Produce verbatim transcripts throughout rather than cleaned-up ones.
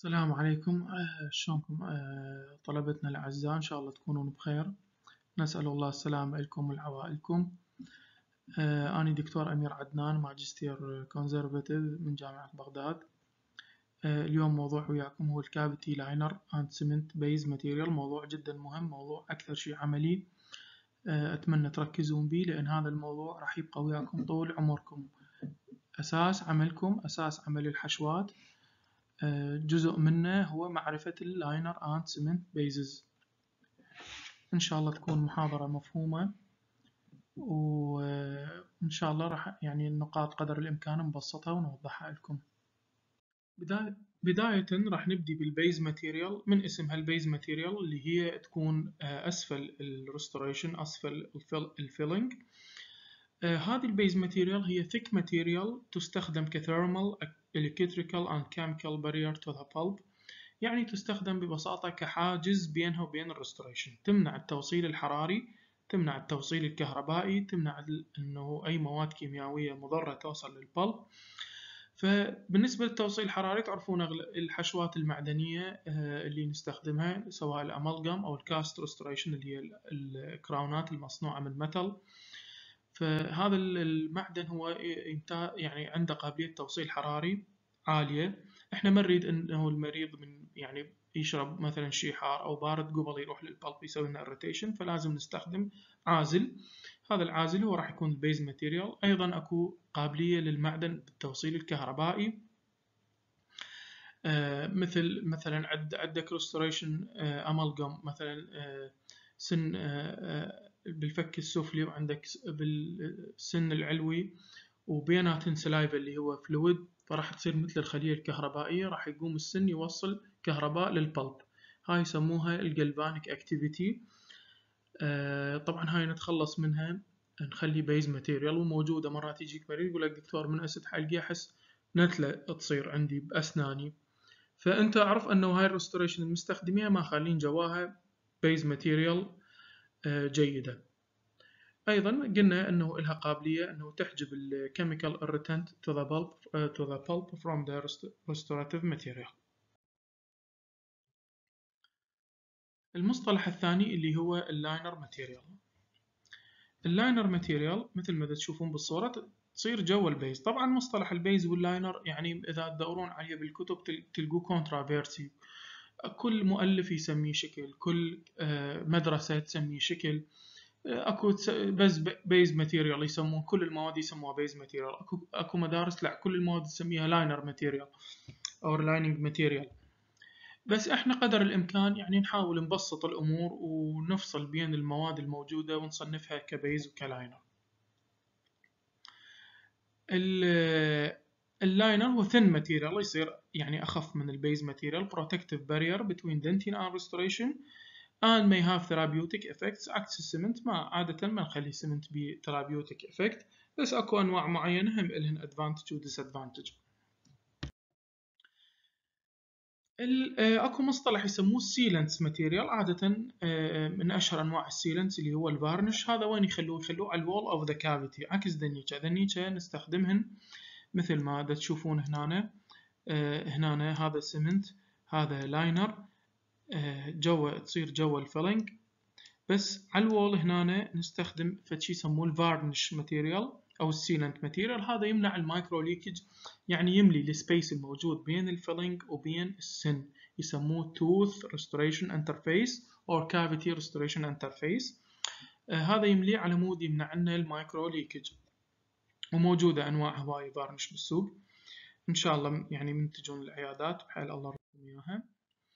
السلام عليكم. آه، شلونكم آه، طلبتنا الأعزاء؟ إن شاء الله تكونون بخير. نسأل الله السلامة لكم ولعوائلكم. آه، أنا دكتور أمير عدنان، ماجستير كونزرفتيف من جامعة بغداد. آه، اليوم موضوع وياكم هو الكافيتي لاينر أند سمنت بيز ماتيريال. موضوع جدا مهم، موضوع أكثر شيء عملي. آه، أتمنى تركزون بيه لأن هذا الموضوع راح يبقى وياكم طول عمركم. أساس عملكم، أساس عمل الحشوات، جزء منه هو معرفة اللاينر أند سمنت بيزز. إن شاء الله تكون محاضرة مفهومة، وإن شاء الله راح يعني النقاط قدر الإمكان نبسطها ونوضحها لكم. بداية بداية راح نبدي بالبيز ماتيريال. من اسمها البيز ماتيريال اللي هي تكون أسفل الريستوريشن، أسفل الفيلينج. هذه البيز ماتيريال هي thick material تستخدم كثيرمال electrical and chemical barrier to the pulp. يعني تستخدم ببساطة كحاجز بينها وبين الريستوريشن، تمنع التوصيل الحراري، تمنع التوصيل الكهربائي، تمنع أنه أي مواد كيميائية مضرة توصل للبلب. فبالنسبة للتوصيل الحراري تعرفون الحشوات المعدنية اللي نستخدمها سواء الأمالجم أو الكاست ريستوريشن اللي هي الكراونات المصنوعة من ميتال. فهذا المعدن هو يعني عنده قابلية توصيل حراري عالية. احنا ما نريد انه المريض من يعني يشرب مثلا شيء حار او بارد قبل يروح للبلب يسوي لنا irritation، فلازم نستخدم عازل. هذا العازل هو راح يكون البيز ماتيريال. ايضا اكو قابلية للمعدن بالتوصيل الكهربائي، آه مثل مثلا عند عندك ريستوريشن امالجم مثلا آه سن آه بالفك السفلي، وعندك بالسن العلوي وبيناتهن سلايفا اللي هو فلويد، فراح تصير مثل الخلية الكهربائية، راح يقوم السن يوصل كهرباء للبلب. هاي يسموها الجلفانيك اكتيفيتي. آه طبعا هاي نتخلص منها، نخلي بيز ماتيريال. وموجودة مرات يجيك مريض يقول لك دكتور من أسد حلقي أحس نتلة تصير عندي بأسناني، فأنت أعرف أنه هاي الريستوريشن المستخدمية ما خالين جواها بيز ماتيريال آه جيدة. أيضا قلنا أنه لها قابلية أنه تحجب ال chemical irritant to the pulp uh, to the pulp from the restorative material. المصطلح الثاني اللي هو اللاينر ماتيريال. اللاينر ماتيريال مثل ما تشوفون بالصورة تصير جوا البيز. طبعا مصطلح البيز واللاينر يعني إذا تدورون عليه بالكتب تلقوه كونترافيرسي، كل مؤلف يسميه شكل، كل مدرسة تسميه شكل. اكو بس بيز ماتيريال يسمون كل المواد يسموها بيز ماتيريال، اكو اكو مدارس لا كل المواد تسميها لاينر ماتيريال او لايننج ماتيريال. بس احنا قدر الامكان يعني نحاول نبسط الامور ونفصل بين المواد الموجوده ونصنفها كبيز وكلاينر. اللاينر هو ثين ماتيريال، يصير يعني اخف من البيز ماتيريال، protective barrier between dentin and restoration and may have therapeutic effects. عكس السمنت، ما عادة ما نخلي السمنت ب therapeutic effect، بس اكو انواع معينة هم لهن advantage و disadvantage. اكو مصطلح يسموه sealants material. عادة من اشهر انواع السيلنتس اللي هو الفارنش. هذا وين يخلوه؟ يخلوه على الوول اوف ذا كافيتي، عكس دنيكا. دنيكا نستخدمهن مثل ما دا تشوفون هنا. هنا هذا سمنت، هذا لاينر، جوا تصير جوا الفيلينج. بس على الوول هنا نستخدم فشي يسموه الفارنش ماتيريال او السيلنت ماتيريال. هذا يمنع المايكرو ليكج، يعني يملي السبيس الموجود بين الفيلينج وبين السن، يسموه توث ريستوريشن انترفيس او كافيتي ريستوريشن انترفيس. هذا يملي على مود يمنع عنا المايكرو ليكج. وموجودة انواع هواية فارنش بالسوق، ان شاء الله يعني من تجون العيادات بحال الله يرزقكم اياها.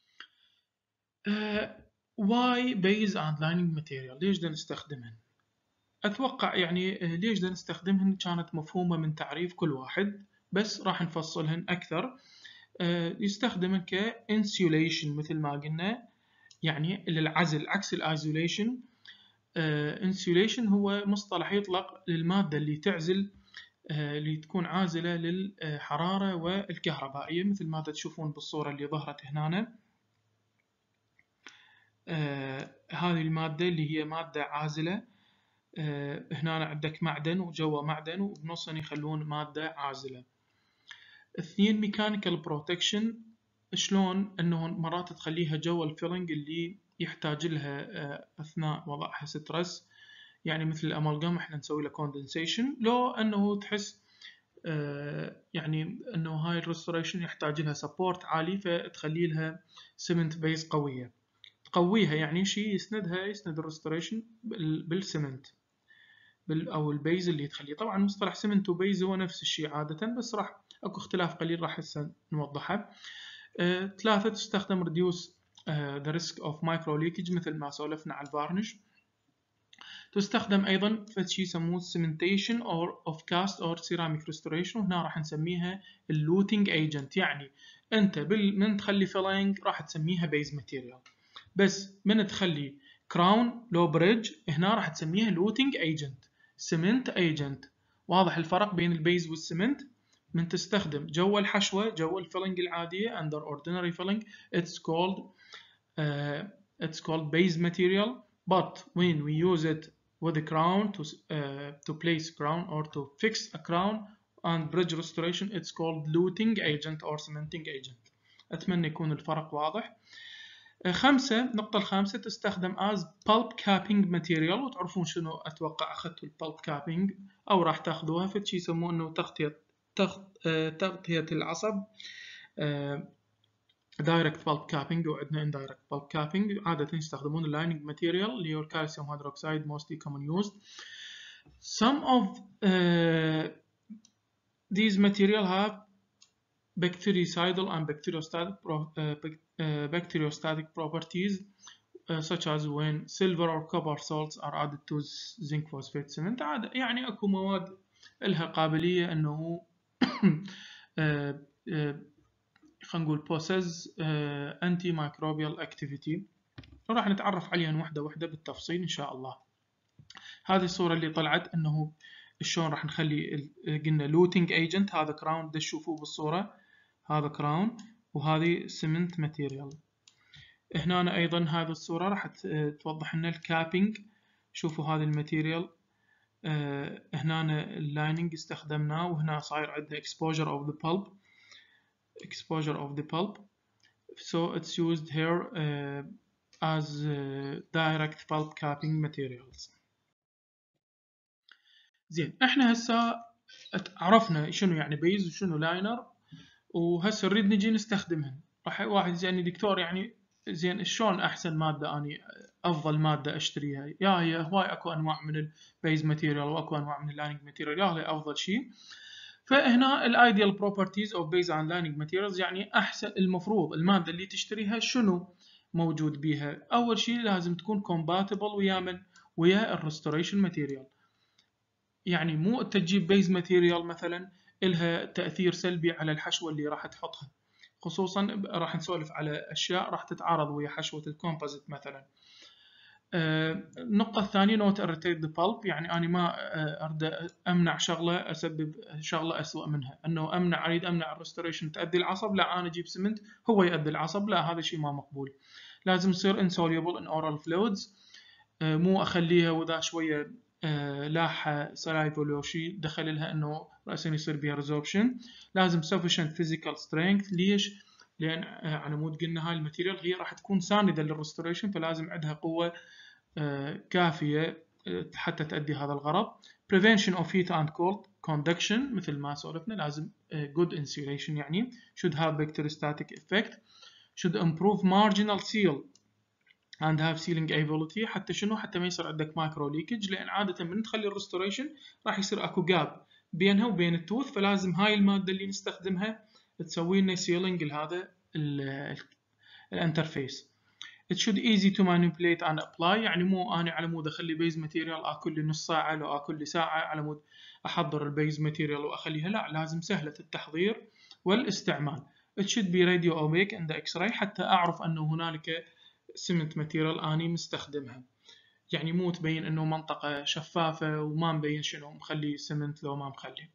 واي بيز اند لايننج ماتيريال، ليش دا نستخدمهن؟ اتوقع يعني ليش دا نستخدمهن كانت مفهومة من تعريف كل واحد، بس راح نفصلهن اكثر. يستخدمن كانسيوليشن مثل ما قلنا، يعني للعزل عكس الايزوليشن. انسيوليشن هو مصطلح يطلق للمادة اللي تعزل، اللي تكون عازلة للحرارة والكهربائية، مثل ما تشوفون بالصورة اللي ظهرت هنا. آه هذه المادة اللي هي مادة عازلة. آه هنا عندك معدن وجوا معدن وبنصهم يخلون مادة عازلة. اثنين ميكانيكال بروتكشن. شلون انه مرات تخليها جو الفيلنج اللي يحتاج لها اثناء وضعها سترس، يعني مثل الامالجام احنا نسوي له كوندنسيشن، لو انه تحس يعني انه هاي الريستوريشن يحتاج لها سبورت عالي فتخلي لها سمنت بيز قويه، تقويها يعني شيء يسندها، يسند الريستوريشن بالسمنت او البيز اللي تخليه. طبعا مصطلح سمنت وبيز هو نفس الشيء عاده، بس راح اكو اختلاف قليل راح هسه نوضحه. أه، ثلاثة تستخدم reduce uh, the risk of micro leakage مثل ما سولفنا على الفارنش. تستخدم أيضا في شيء يسموه cementation or of cast or ceramic restoration، وهنا راح نسميها اللوتينج agent. يعني أنت من تخلي فيلينج راح تسميها base material، بس من تخلي كراون لو بريدج هنا راح تسميها لوتينج agent cement agent. واضح الفرق بين البيز والسمنت؟ من تستخدم جوا الحشوة جوا الفيلنج العادية under ordinary filling it's called uh, it's called base material, but when we use it with a crown to uh, to place crown or to fix a crown and bridge restoration it's called luting agent or cementing agent. أتمنى يكون الفرق واضح. خمسة، النقطة الخامسة تستخدم as pulp capping material، وتعرفون شنو أتوقع أخذتوا البulp capping أو راح تاخذوها في شيء يسمونه إنه تغطية تغطية العصب direct pulp capping، وعندنا indirect pulp capping. عادة يستخدمون اللايننج ماتيريال اللي هو الكالسيوم هيدروكسيد mostly common used. Some of uh, these material have bactericidal and bacteriostatic, pro, uh, uh, bacteriostatic properties uh, such as when silver or copper salts are added to zinc phosphate cement. عادة يعني اكو مواد لها قابلية انه uh, uh, خلينا نقول possess uh, antimicrobial activity، وراح نتعرف عليها وحدة وحدة بالتفصيل إن شاء الله. هذه الصورة اللي طلعت أنه شلون راح نخلي قلنا looting agent. هذا كراون دا تشوفوه بالصورة، هذا كراون وهذه cement material. هنا أنا أيضا هذه الصورة راح توضح لنا الكابينج. شوفوا هذه الماتيريال uh, هنا اللايننج استخدمناه، وهنا صاير عندنا exposure of the pulp exposure of the pulp so it's used here uh, as uh, direct pulp capping materials. زين احنا هسه عرفنا شنو يعني بيز وشنو لاينر، وهسه نريد نجي نستخدمهن. راح واحد يسألني دكتور يعني زين شلون احسن مادة اني افضل مادة اشتريها؟ يا هي هواي اكو انواع من البيز ماتيريال واكو انواع من اللايننج ماتيريال، يا هي افضل شيء. فهنا الايديال بروبرتيز اوف بيز اند لايننج ماتيريالز، يعني احسن المفروض الماده اللي تشتريها شنو موجود بيها. اول شيء لازم تكون كومباتبل ويا من ويا الريستوريشن ماتيريال، يعني مو تجيب بيز ماتيريال مثلا إلها تاثير سلبي على الحشوه اللي راح تحطها، خصوصا راح نسولف على اشياء راح تتعارض ويا حشوه الكومبوزيت مثلا. النقطة الثانية نوت irritate the pulp، يعني أنا ما أريد أمنع شغلة أسبب شغلة أسوأ منها، أنه أمنع أريد أمنع الريستوريشن تأدي العصب، لا أنا أجيب سمنت هو يؤدي العصب، لا هذا شيء ما مقبول. لازم يصير insoluble in oral fluids، مو أخليها وذا شوية لاحة سلايفا ولا شيء دخل لها أنه رأسا يصير بها resorption. لازم sufficient physical strength. ليش؟ لأن على مود قلنا هاي الماتيريال هي راح تكون ساندة للريستوريشن، فلازم عندها قوة كافية حتى تؤدي هذا الغرض. prevention of heat and cold conduction مثل ما سولفنا، لازم good insulation يعني should have bacteriostatic effect should improve marginal seal and have sealing ability. حتى شنو؟ حتى ما يصير عندك micro leakage، لأن عادة من تخلي الريستوريشن راح يصير أكو جاب بينها وبين التوث، فلازم هاي المادة اللي نستخدمها تسوي لنا sealing لهذا الانترفيس. It should easy to manipulate and apply، يعني مو أنا على مود أخلي بيز ماتيريال آكل لي نص ساعة لو آكل لي ساعة على مود أحضر البيز ماتيريال وأخليها، لا لازم سهلة التحضير والاستعمال. It should be radio opaque in the X-ray حتى أعرف أنه هنالك سمنت ماتيريال أني مستخدمها، يعني مو تبين أنه منطقة شفافة وما مبين شنو مخلي سمنت لو ما مخلي.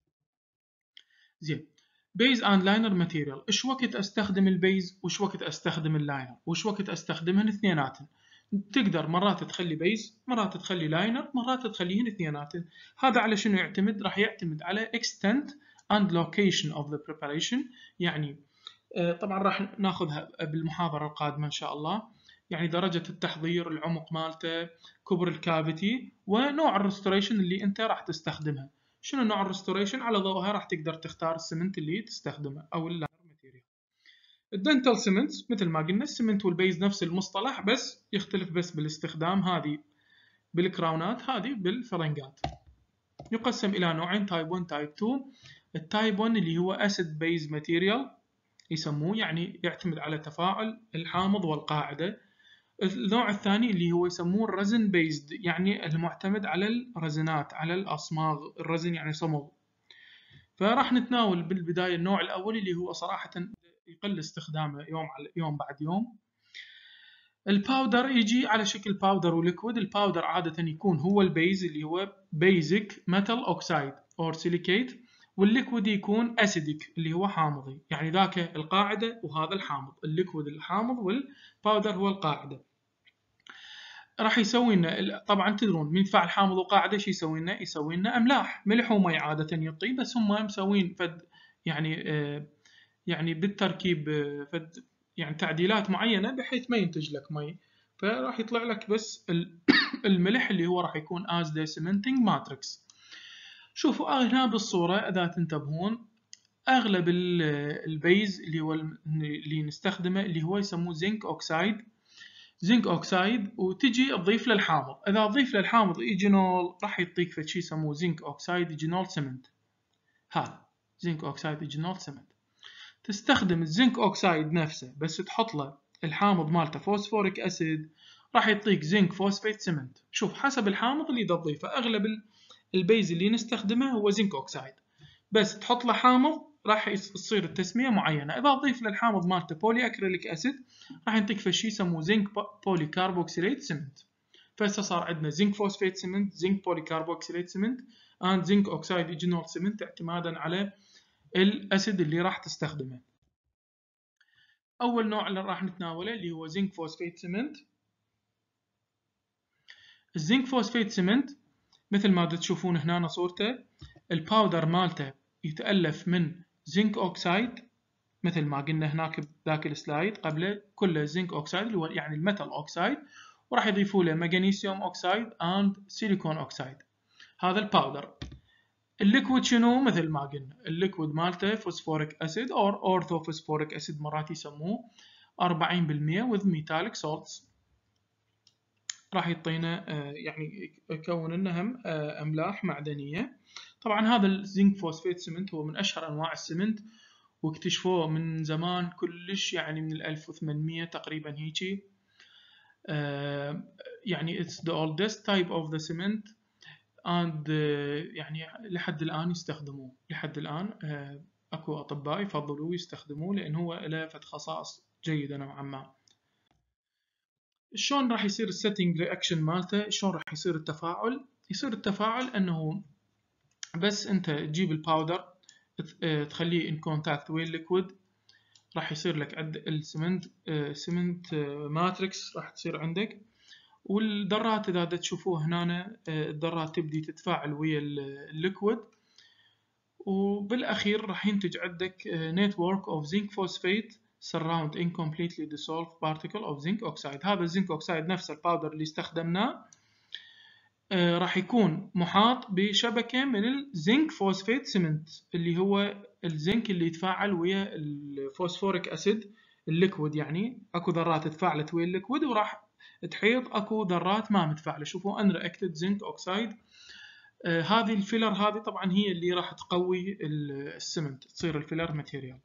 زين بيز اند لاينر ماتيريال، ايش وقت استخدم البيز وايش وقت استخدم اللاينر وايش وقت استخدمهن اثنيناتن؟ تقدر مرات تخلي بيز، مرات تخلي لاينر، مرات تخليهن اثنيناتن. هذا على شنو يعتمد؟ راح يعتمد على extent and location of the preparation، يعني طبعا راح ناخذها بالمحاضرة القادمة إن شاء الله، يعني درجة التحضير، العمق مالته، كبر الكافيتي، ونوع الريستوريشن اللي أنت راح تستخدمها. شنو نوع الريستوريشن؟ على ضوءها راح تقدر تختار السمنت اللي تستخدمه أو اللانر ماتيريال. الدنتال سمنت مثل ما قلنا السمنت والبيز نفس المصطلح، بس يختلف بس بالاستخدام، هذه بالكراونات هذه بالفرنجات. يقسم إلى نوعين، تايب واحد تايب اثنين. التايب واحد اللي هو أسيد بيز ماتيريال يسموه، يعني يعتمد على تفاعل الحامض والقاعدة. النوع الثاني اللي هو يسموه الرزن بيزد، يعني المعتمد على الرزنات، على الأصماغ، الرزن يعني صمغ. فراح نتناول بالبداية النوع الأول اللي هو صراحة يقل استخدامه يوم على يوم بعد يوم. الباودر يجي على شكل باودر وليكويد. الباودر عادة يكون هو البيز اللي هو بيزك ميتال أوكسايد أو سيليكيت، والليكويد يكون أسيدك اللي هو حامضي، يعني ذاك القاعدة وهذا الحامض. الليكويد الحامض والباودر هو القاعدة. راح يسوي لنا، طبعا تدرون من يتفاعل حامض وقاعدة شو يسوي لنا؟ يسوي لنا أملاح، ملح ومي عادة يعطي، بس هم مسوين فد يعني آه يعني بالتركيب آه فد يعني تعديلات معينة بحيث ما ينتج لك مي، فراح يطلع لك بس الملح اللي هو راح يكون as the cementing matrix. شوفوا هنا بالصورة إذا تنتبهون، أغلب البيز اللي هو اللي نستخدمه اللي هو يسموه زنك أوكسايد، زنك أوكسايد، وتجي تضيف للحامض. إذا أضيف للحامض إيجينول راح يعطيك فشي يسموه زنك أوكسايد إيجينول سمنت. هذا زنك أوكسايد إيجينول سمنت. تستخدم الزنك أوكسايد نفسه بس تحط له الحامض مالته فوسفوريك أسيد، راح يعطيك زنك فوسفيت سمنت. شوف حسب الحامض اللي تضيفه، أغلب البيز اللي نستخدمه هو زنك أوكسايد، بس تحط له حامض راح تصير التسمية معينة. إذا أضيف للحامض مالته بولي أكريليك أسيد راح ينطيك فشي يسموه زنك بولي كاربوكسيليت سمنت. فهسه صار عندنا زنك فوسفيت سمنت، زنك بولي كاربوكسيليت سمنت، and زنك أوكسايد إيجينول سمنت، اعتمادا على الأسيد اللي راح تستخدمه. أول نوع اللي راح نتناوله اللي هو زنك فوسفيت سمنت. الزنك فوسفيت سمنت مثل ما تشوفون هنا صورته، الباودر مالته يتألف من زنك أوكسايد مثل ما قلنا هناك بذاك السلايد قبله، كله زنك أوكسايد اللي هو يعني الميتال أوكسايد، وراح يضيفوا له مغنيسيوم أوكسايد and سيليكون أوكسايد. هذا الباودر. الليكويد شنو؟ مثل ما قلنا الليكويد مالته فوسفوريك أسيد أو أورثو فوسفوريك أسيد مرات يسموه، أربعين بالمئة with metallic salts. راح يعطينا يعني يكون لنا هم أملاح معدنية. طبعا هذا الزنك فوسفيت سمنت هو من أشهر أنواع السمنت، واكتشفوه من زمان كلش، يعني من الألف وثمانمئة تقريبا هيجي. يعني it's the oldest type of the cement and يعني لحد الآن يستخدموه، لحد الآن أكو أطباء يفضلوه يستخدموه لأن هو له فد خصائص جيدة نوعا ما. شلون راح يصير السيتنج رياكشن مالته؟ شلون راح يصير التفاعل؟ يصير التفاعل انه بس انت تجيب الباودر تخليه ان كونتاكت ويا الليكويد، راح يصير لك عند السمنت سمنت ماتريكس راح تصير عندك، والذرات اذا تشوفوه هنا الذرات تبدي تتفاعل ويا الليكويد، وبالاخير راح ينتج عندك network of zinc phosphate surround incompletely dissolved particle of zinc oxide. هذا الزنك اوكسايد نفسه الباودر اللي استخدمناه آه راح يكون محاط بشبكة من الزنك فوسفيت سمنت، اللي هو الزنك اللي يتفاعل ويا الفوسفوريك أسيد الليكويد، يعني أكو ذرات تفاعلت ويا الليكويد وراح تحيط أكو ذرات ما متفاعلة. شوفوا unreacted zinc oxide. آه هذه الفيلر هذه طبعا هي اللي راح تقوي السمنت، تصير الفيلر ماتيريال.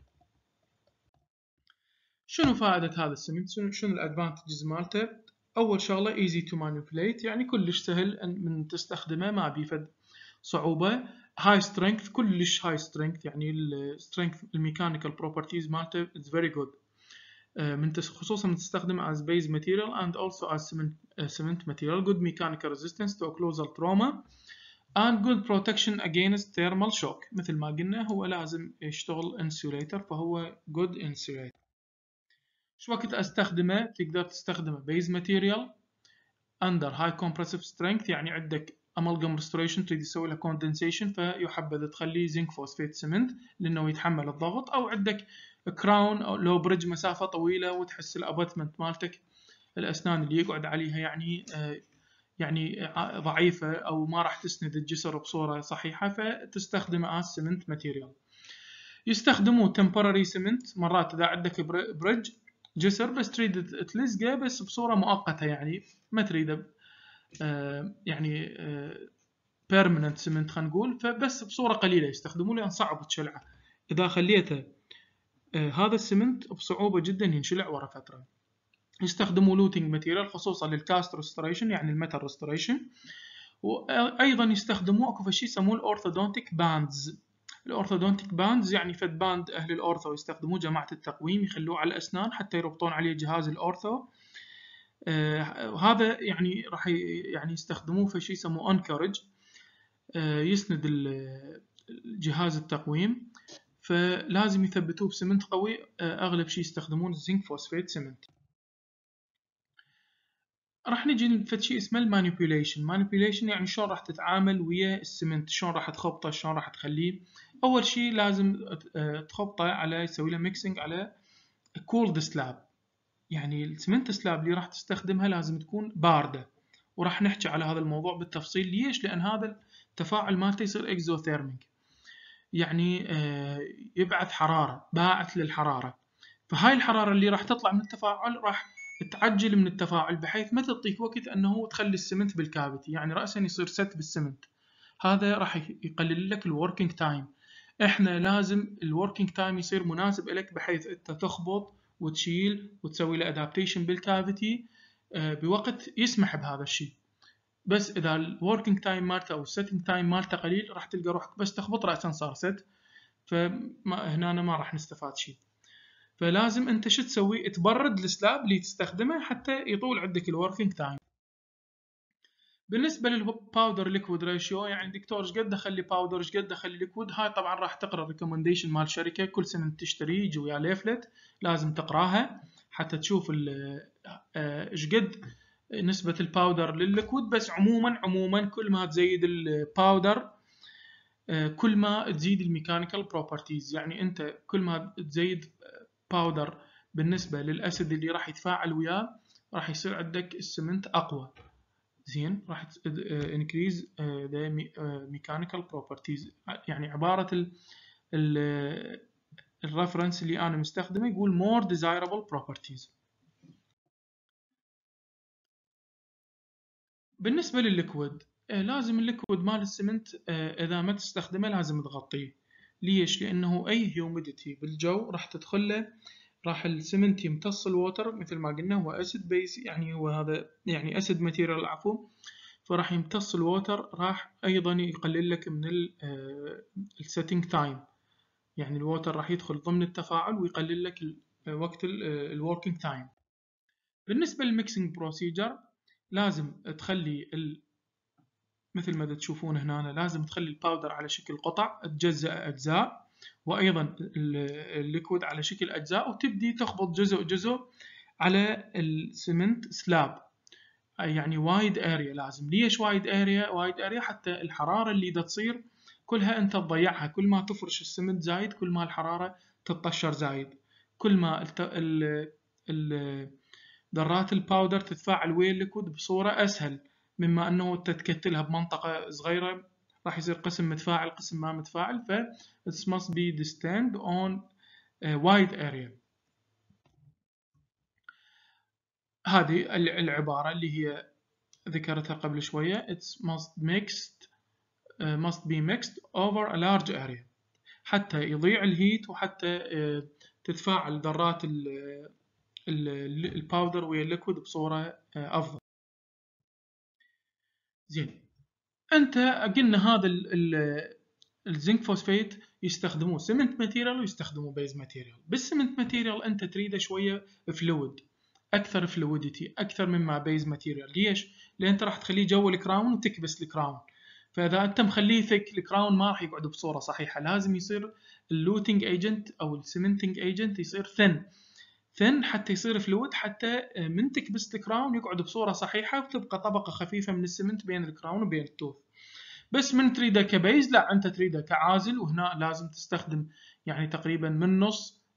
شنو فائدة هذا السمنت؟ شنو شنو الادفانتجز مالته؟ أول شغلة easy to manipulate، يعني كلش سهل من تستخدمه، ما بيفد صعوبة. high strength، كلش high strength، يعني ال strength الميكانيكال properties مالته it's very good. من خصوصا من تستخدمه as base material and also as cement, uh, cement material. good mechanical resistance to occlusal trauma and good protection against thermal shock. مثل ما قلنا هو لازم يشتغل insulator، فهو good insulator. شو وقت استخدمه؟ تقدر تستخدمه base material under high compressive strength، يعني عندك amalgam restoration تريد تسوي له condensation فيحبذ تخليه زنك فوسفيت سمنت لانه يتحمل الضغط، او عندك كراون أو لو برج مسافة طويلة وتحس الاباتمنت مالتك الأسنان اللي يقعد عليها يعني يعني ضعيفة أو ما راح تسند الجسر بصورة صحيحة، فتستخدم آس سمنت ماتيريال. يستخدموا temporary سمنت مرات إذا عندك برج جسر بس تريد تلزقه بس بصورة مؤقتة، يعني ما تريده يعني permanent سمنت خلينا نقول، فبس بصورة قليلة يستخدموه لأن صعب تشلعه. إذا خليته هذا السمنت بصعوبة جدا ينشلع ورا فترة. يستخدموا لوتينج ماتيريال خصوصا للكاست ريستوريشن يعني الميتال ريستوريشن. وايضا يستخدموا اكو شيء يسموه الاورثودونتيك باندز. الاورثودونتيك باندز يعني فد باند اهل الاورثو يستخدموه جماعه التقويم يخلوه على الاسنان حتى يربطون عليه جهاز الاورثو. آه هذا يعني راح يعني يستخدموه في شيء يسموه انكورج، آه يسند جهاز التقويم، فلازم يثبتوه بسمنت قوي. آه اغلب شيء يستخدمون الزنك فوسفيت سمنت. راح نجي لفد شيء اسمه المانيبيوليشن. مانيبيوليشن يعني شلون راح تتعامل ويا السمنت، شلون راح تخبطه، شلون راح تخليه. اول شيء لازم تخبطه على يسوي له ميكسينج على كولد سلاب، يعني السمنت سلاب اللي راح تستخدمها لازم تكون بارده، وراح نحكي على هذا الموضوع بالتفصيل. ليش؟ لان هذا التفاعل مالته يصير اكزوثيرميك، يعني يبعث حراره، باعث للحراره، فهاي الحراره اللي راح تطلع من التفاعل راح تعجل من التفاعل بحيث ما تعطيك وقت انه تخلي السمنت بالكافيتي، يعني راسا يصير ست بالسمنت. هذا راح يقلل لك الوركينج تايم. احنا لازم الوركينج تايم يصير مناسب لك بحيث انت تخبط وتشيل وتسوي له ادابتيشن بالكافيتي بوقت يسمح بهذا الشيء. بس اذا الوركينج تايم مالته او السيتنج تايم مالته قليل راح تلقى روحك بس تخبط راسا صار ست، فهنا ما راح نستفاد شيء. فلازم انت شو تسوي؟ تبرد السلاب اللي تستخدمه حتى يطول عندك الوركينج تايم. بالنسبه للباودر ليكويد ريشيو، يعني دكتور ايش قد اخلي باودر ايش قد اخلي ليكويد، هاي طبعا راح تقرا الريكومنديشن مال الشركه، كل سنه تشتري يجي ويا ليفلت لازم تقراها حتى تشوف ايش قد نسبه الباودر للليكويد. بس عموما عموما كل ما تزيد الباودر كل ما تزيد الميكانيكال بروبرتيز، يعني انت كل ما تزيد باودر بالنسبه للاسيد اللي راح يتفاعل وياه راح يصير عندك السمنت اقوى. زين، راح انكريز ذا ميكانيكال بروبرتيز، يعني عباره الرفرنس اللي انا مستخدمه يقول more desirable properties. بالنسبه للليكويد، لازم الليكويد مال السمنت اذا ما تستخدمه لازم تغطيه. ليش؟ لانه اي هيوميديتي بالجو راح تدخله، راح السمنت يمتص الووتر مثل ما قلنا، هو اسيد بيس، يعني هو هذا يعني اسيد ماتيريال عفوا، فراح يمتص الووتر، راح ايضا يقلل لك من السيتنج تايم، يعني الووتر راح يدخل ضمن التفاعل ويقلل لك وقت الوركينج تايم. بالنسبه للميكسينج بروسيجر لازم تخلي مثل ما تشوفون هنا لازم تخلي الباودر على شكل قطع تجزأ اجزاء، وايضا الليكويد على شكل اجزاء، وتبدي تخبط جزء جزء على السمنت سلاب، يعني وايد اريا. لازم ليش وايد اريا؟ وايد اريا حتى الحراره اللي دا تصير كلها انت تضيعها، كل ما تفرش السمنت زايد كل ما الحراره تتطشر زايد، كل ما ال ال ال ذرات الباودر تتفاعل ويا الليكويد بصوره اسهل مما انه تتكتلها بمنطقه صغيره، راح يصير قسم متفاعل قسم ما متفاعل، ف it must be distinct on a wide area. هذه العبارة اللي هي ذكرتها قبل شوية، it must mixed uh, must be mixed over a large area، حتى يضيع الهيت وحتى uh, تتفاعل ذرات الباودر ويا الليكويد بصورة uh, أفضل. زين، أنت قلنا هذا الزنك فوسفيت يستخدموه سمنت ماتيريال ويستخدموه بيز ماتيريال. بالسمنت ماتيريال أنت تريده شوية فلويد، أكثر فلويديتي أكثر مما بيز ماتيريال. ليش؟ لأن أنت راح تخليه جو الكراون وتكبس الكراون، فإذا أنت مخليه ثك الكراون ما راح يقعد بصورة صحيحة. لازم يصير اللوتينج ايجنت أو السمنتينج ايجنت يصير ثن ثن حتى يصير فلويد، حتى من تكبس الكراون يقعد بصورة صحيحة وتبقى طبقة خفيفة من السمنت بين الكراون وبين التوث. بس من تريده كبيز لا، أنت تريده كعازل، وهنا لازم تستخدم يعني تقريبا من نص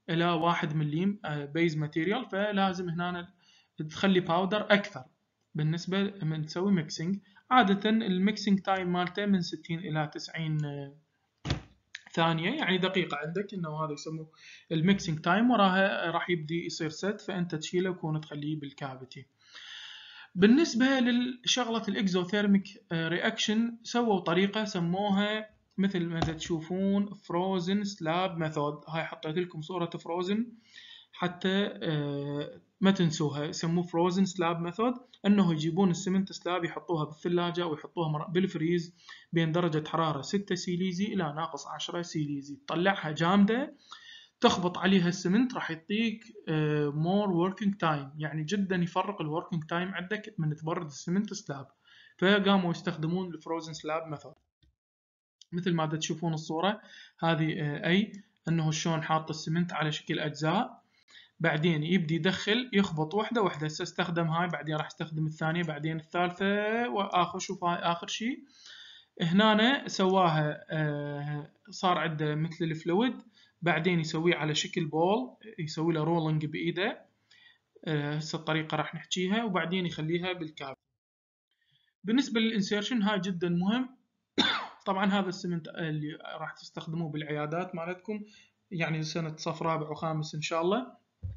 إلى واحد مليم بيز ماتيريال، فلازم هنا تخلي باودر أكثر بالنسبة من تسوي ميكسينج. عادة الميكسينج تايم مالته من ستين إلى تسعين ثانية، يعني دقيقة عندك، إنه هذا يسموه الميكسينج تايم، وراها راح يبدي يصير ست، فأنت تشيله وكون تخليه بالكافيتي. بالنسبة لشغلة الإكزوثيرميك رياكشن سووا طريقة سموها مثل ما تشوفون فروزن سلاب ميثود. هاي حطيت لكم صورة فروزن حتى ما تنسوها، يسموه فروزن سلاب ميثود. انه يجيبون السمنت سلاب يحطوها بالثلاجة ويحطوها بالفريز بين درجة حرارة ستة سيليزي الى ناقص عشرة سيليزي، تطلعها جامدة، تخبط عليها السمنت، راح يعطيك مور وركينج تايم، يعني جدا يفرق الوركينج تايم عندك من تبرد السمنت سلاب. فقاموا يستخدمون الفروزن سلاب ميثود مثل ما تشوفون الصورة هذه. اي انه شلون حاط السمنت على شكل اجزاء، بعدين يبدي يدخل يخبط وحده وحده. هسه استخدم هاي، بعدين راح استخدم الثانية، بعدين الثالثة، واخر شوف هاي اخر شيء. هنا سواها صار عنده مثل الفلويد، بعدين يسويه على شكل بول، يسوي له رولينج بايده. هسه الطريقة راح نحكيها، وبعدين يخليها بالكاب. بالنسبة للانسيرشن هاي جدا مهم. طبعا هذا السمنت اللي راح تستخدموه بالعيادات مالتكم، يعني سنة صف رابع وخامس ان شاء الله.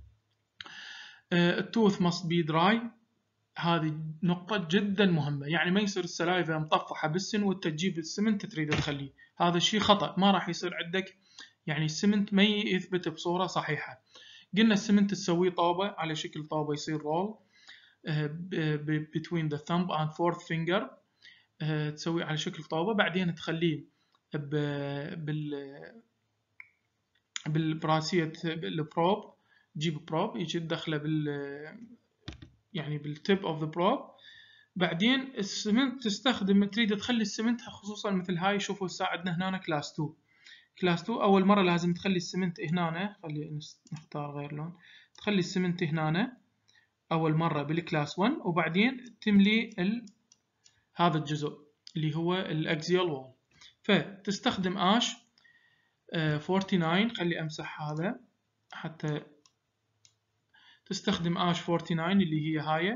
التوث must be dry، هذه نقطة جدا مهمة، يعني ما يصير السلايفة مطفحة بالسن وانت تجيب السمنت تريد تخليه، هذا الشيء خطأ، ما راح يصير عندك، يعني السمنت ما يثبت بصورة صحيحة. قلنا السمنت تسويه طوبة على شكل طوبة، يصير رول between the thumb and fourth finger، تسويه على شكل طوبة، بعدين تخليه بال بالبراسية البروب، تجيب بروب يجي تدخله بال يعني بالتيب اوف ذا بروب. بعدين السمنت تستخدم، تريد تخلي السمنت خصوصا مثل هاي، شوفوا ساعدنا هنا كلاس تو. كلاس تو اول مرة لازم تخلي السمنت هنا، خلي نختار غير لون، تخلي السمنت هنا اول مرة بالكلاس واحد، وبعدين تملي ال... هذا الجزء اللي هو الاكزيال وول. فتستخدم اش تسعة وأربعين، خلي امسح هذا حتى تستخدم اش تسعة وأربعين اللي هي هاي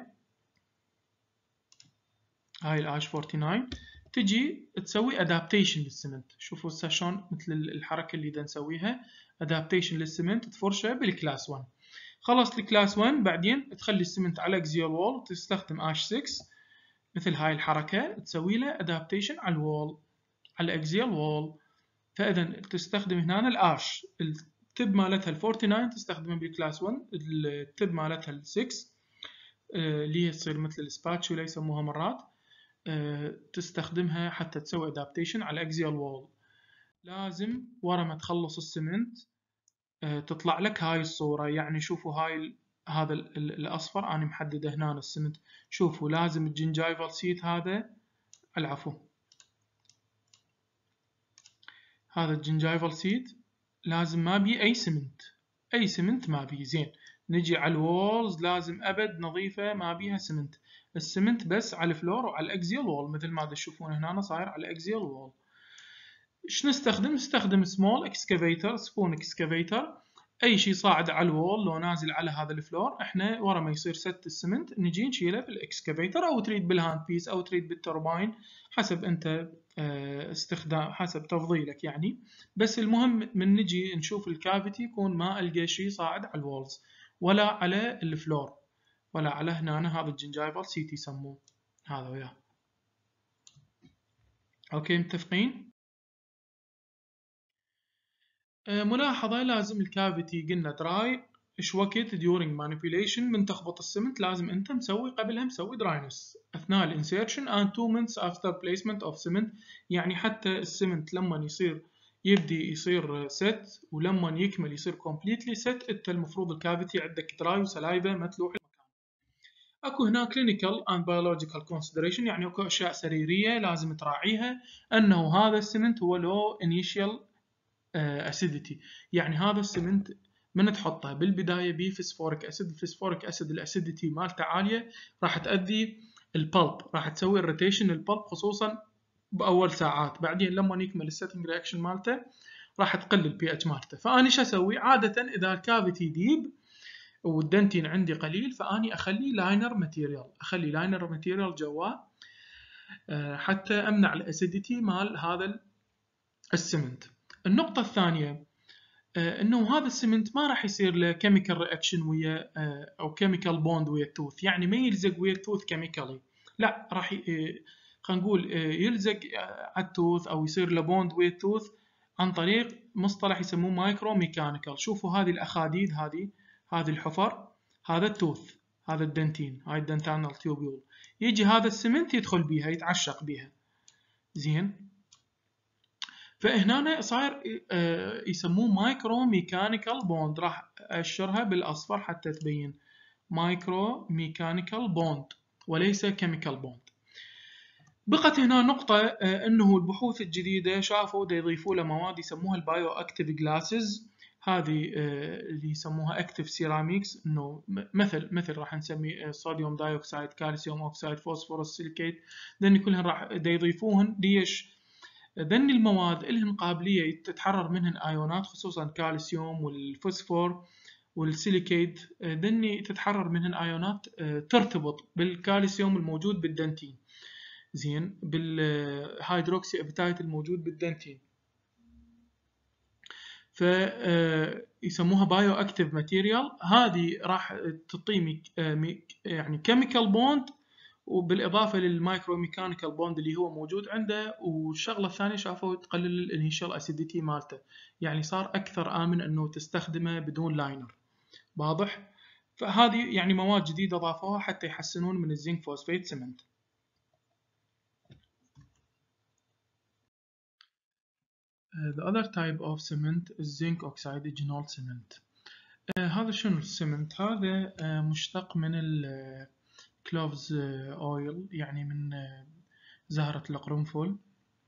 هاي الاش تسعة وأربعين، تجي تسوي ادابتيشن للسمنت. شوفوا هسه شلون مثل الحركه اللي دا نسويها ادابتيشن للسمنت، تفرشه بالكلاس واحد. خلص الكلاس واحد، بعدين تخلي السمنت على اكزيال وول، تستخدم اش ستة مثل هاي الحركه، تسوي له ادابتيشن على الوول، على الاكزيال وول. فاذا تستخدم هنا الاش، التب مالتها ال تسعة وأربعين تستخدمها بالكلاس واحد، التب مالتها ال ستة اللي هي تصير مثل السباتشولا يسموها مرات، تستخدمها حتى تسوي ادابتيشن على الاكزيال وول. لازم ورا ما تخلص السمنت تطلع لك هاي الصورة، يعني شوفوا هاي هذا الاصفر انا محدده هنا السمنت، شوفوا لازم الجنجايفال سيت هذا، العفو هذا الجنجايفال سيت لازم ما بي اي سمنت، اي سمنت ما بي. زين نجي على الوولز، لازم ابد نظيفة ما بيها سمنت، السمنت بس على الفلور وعلى الاكزيال وول مثل ما تشوفون هنا صاير على الاكزيال وول. ايش نستخدم؟ نستخدم سمول اكسكافيتر، سبون اكسكافيتر، اي شيء صاعد على الوول لو نازل على هذا الفلور، احنا ورا ما يصير ست السمنت نجي نشيله بالاكسكافيتر، او تريد بالهاند بيس او تريد بالترباين، حسب انت استخدام، حسب تفضيلك يعني. بس المهم من نجي نشوف الكافيتي يكون ما القى شيء صاعد على الوولز ولا على الفلور ولا على هنا، هذا الجنجايفال سيت يسموه، هذا وياه. اوكي متفقين؟ ملاحظة، لازم الكافيتي قلنا دراي، ايش وقت during manipulation من تخبط السمنت لازم انت مسوي قبلها مسوي دراينس اثناء الانسيرشن and two months after placement of cement، يعني حتى السمنت لما يصير يبدي يصير ست ولما يكمل يصير completely ست، انت المفروض الكافيتي عندك دراي وسلايفة ما تلوح المكان. اكو هنا clinical and biological consideration، يعني اكو اشياء سريرية لازم تراعيها، انه هذا السمنت هو low initial اسيديتي، يعني هذا السمنت من تحطه بالبدايه بفسفوريك اسيد، الفسفوريك اسيد الاسيديتي مالته عاليه، راح تؤدي البلب، راح تسوي الروتيشن البلب خصوصا باول ساعات، بعدين لما يكمل السيتنج رياكشن مالته راح تقل البي اتش مالته. فاني شو اسوي؟ عاده اذا الكافيتي ديب والدنتين عندي قليل فاني اخلي لاينر ماتيريال، اخلي لاينر ماتيريال جواه حتى امنع الاسيديتي مال هذا السمنت. النقطه الثانيه انه هذا السمنت ما راح يصير له كيميكال رياكشن ويا او كيميكال بوند ويا التوث، يعني ما يلزق ويا التوث كيميكالي، لا راح خلينا نقول يلزق على التوث او يصير له بوند ويا التوث عن طريق مصطلح يسموه مايكرو ميكانيكال. شوفوا هذه الاخاديد، هذه هذه الحفر، هذا التوث، هذا الدنتين، هاي الدنتانال تيوبيول، يجي هذا السمنت يدخل بيها يتعشق بيها زين. فهنا صاير يسموه مايكرو ميكانيكال بوند، راح اشرها بالاصفر حتى تبين مايكرو ميكانيكال بوند وليس كيميكال بوند. بقت هنا نقطة انه البحوث الجديدة شافوا دا يضيفوا له مواد يسموها البايو اكتيف جلاسز، هذه اللي يسموها اكتيف سيراميكس، انه مثل مثل راح نسمي صوديوم دايوكسيد، كالسيوم اوكسيد، فوسفورس سيليكيت، ذني كلهن راح دا يضيفوهن. ليش؟ ذني المواد لهن قابلية تتحرر منهن ايونات، خصوصا كالسيوم والفوسفور والسيليكيت، ذني تتحرر منهن ايونات ترتبط بالكالسيوم الموجود بالدنتين، زين، بالهيدروكسي ابتايت الموجود بالدنتين، فيسموها بايو اكتيف ماتيريال. هذه راح تعطي يعني كيميكال بوند وبالاضافه للمايكرو ميكانيكال بوند اللي هو موجود عنده. والشغله الثانيه شافوا تقلل الانيشال اسيديتي مالته، يعني صار اكثر امن انه تستخدمه بدون لاينر. واضح؟ فهذه يعني مواد جديده ضافوها حتى يحسنون من الزنك فوسفيت سمنت. The other type of cement is zinc oxide iginol cement. uh, هذا شنو السمنت؟ هذا uh, مشتق من الكلوفز اويل، يعني من uh, زهرة القرنفل.